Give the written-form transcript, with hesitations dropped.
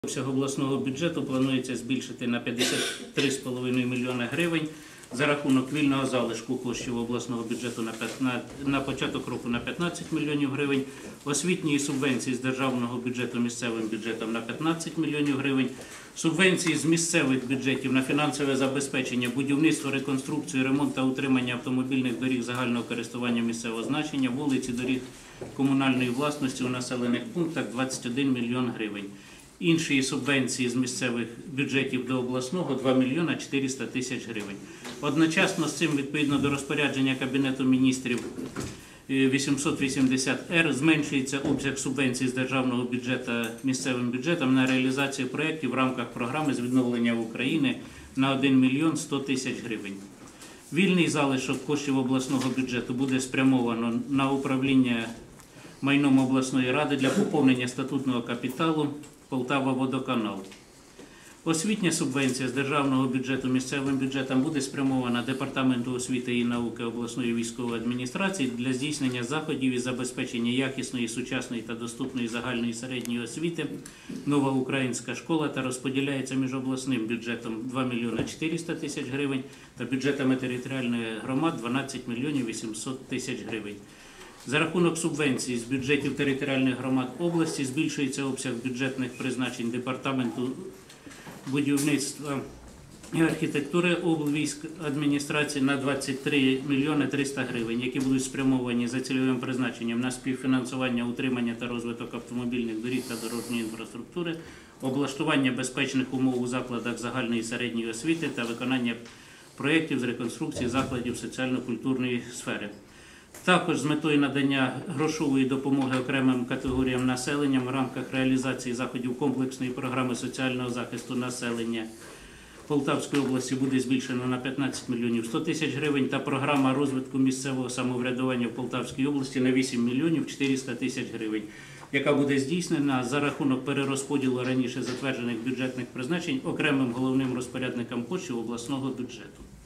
Обсяг обласного бюджету планується збільшити на 53,5 мільйона гривень за рахунок вільного залишку коштів обласного бюджету на початок року на 15 мільйонів гривень, освітньої субвенції з державного бюджету місцевим бюджетом на 15 мільйонів гривень, субвенції з місцевих бюджетів на фінансове забезпечення, будівництво, реконструкцію, ремонт та утримання автомобільних доріг загального користування місцевого значення, вулиць і доріг комунальної власності у населених пунктах 21 мільйон гривень. Інші субвенції з місцевих бюджетів до обласного 2 мільйона 400 тисяч гривень. Одночасно з цим, відповідно до розпорядження Кабінету міністрів 880-Р, зменшується обсяг субвенцій з державного бюджету місцевим бюджетом на реалізацію проєктів в рамках програми з відновлення України на 1 мільйон 100 тисяч гривень. Вільний залишок коштів обласного бюджету буде спрямовано на управління майном обласної ради для поповнення статутного капіталу Полтава-Водоканал. Освітня субвенція з державного бюджету місцевим бюджетом буде спрямована Департаменту освіти і науки обласної військової адміністрації для здійснення заходів із забезпечення якісної, сучасної та доступної загальної середньої освіти «Нова українська школа» та розподіляється між обласним бюджетом 2 мільйона 400 тисяч гривень та бюджетами територіальних громад 12 мільйонів 800 тисяч гривень. За рахунок субвенцій з бюджетів територіальних громад області збільшується обсяг бюджетних призначень Департаменту будівництва і архітектури облвійськадміністрації на 23 мільйони 300 гривень, які будуть спрямовані за цільовим призначенням на співфінансування, утримання та розвиток автомобільних доріг та дорожньої інфраструктури, облаштування безпечних умов у закладах загальної і середньої освіти та виконання проєктів з реконструкції закладів соціально-культурної сфери. Також з метою надання грошової допомоги окремим категоріям населення в рамках реалізації заходів комплексної програми соціального захисту населення Полтавської області буде збільшено на 15 мільйонів 100 тисяч гривень та програма розвитку місцевого самоврядування в Полтавській області на 8 мільйонів 400 тисяч гривень, яка буде здійснена за рахунок перерозподілу раніше затверджених бюджетних призначень окремим головним розпорядникам коштів обласного бюджету.